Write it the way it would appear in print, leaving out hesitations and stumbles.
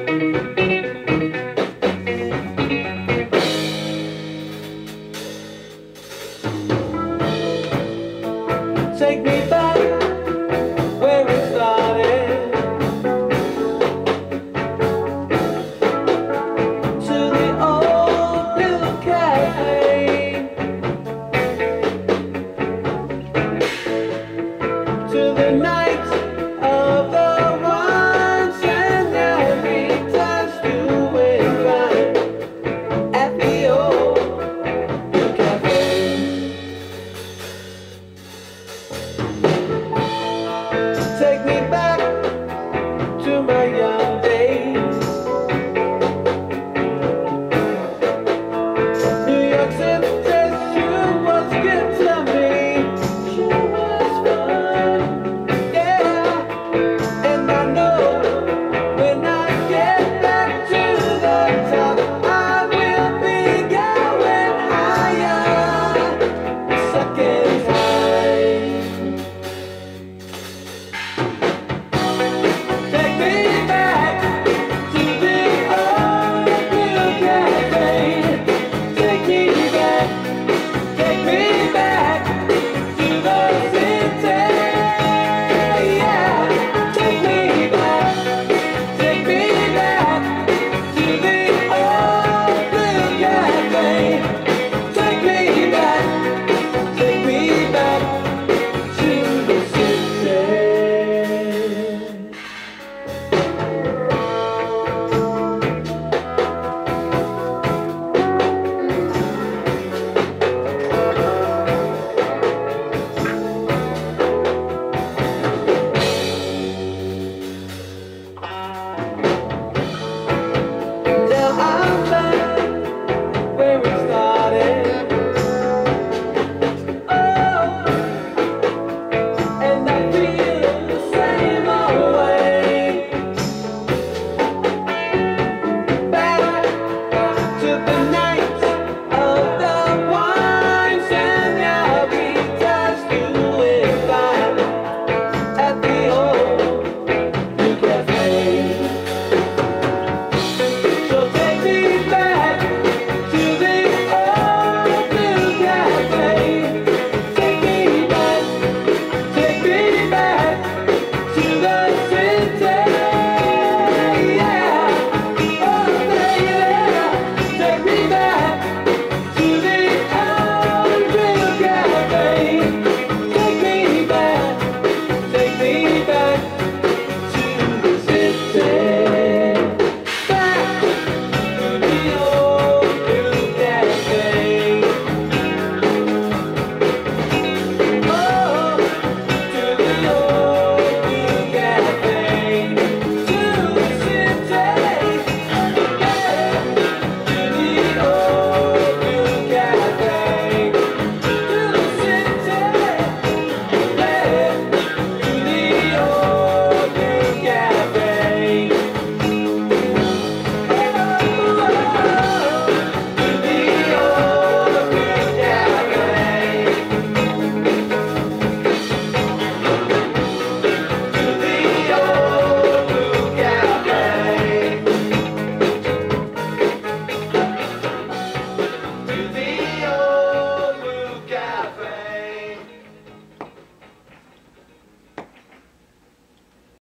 Take me back where it started, to the old blue cafe, to the night of the wines and every dance doing fine at the old blue cafe. Take me back to my young days. New York City sure was good to me. Sure was fun, yeah. And I know when I get back to the top, I will be going higher the second time. Take me back to the old blue cafe. Take me back to the city. Yeah, take me back to the old blue cafe. Take me back to the city.